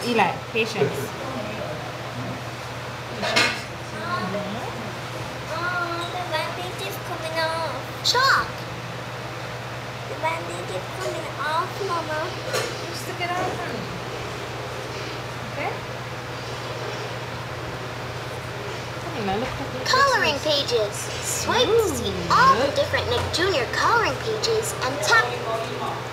Eli, patience. The bandage is coming off. Chalk! The bandage is coming off, Mama. You stick it out, honey. Okay? Coloring pages. Swipe to see all the different Nick Jr. coloring pages and tap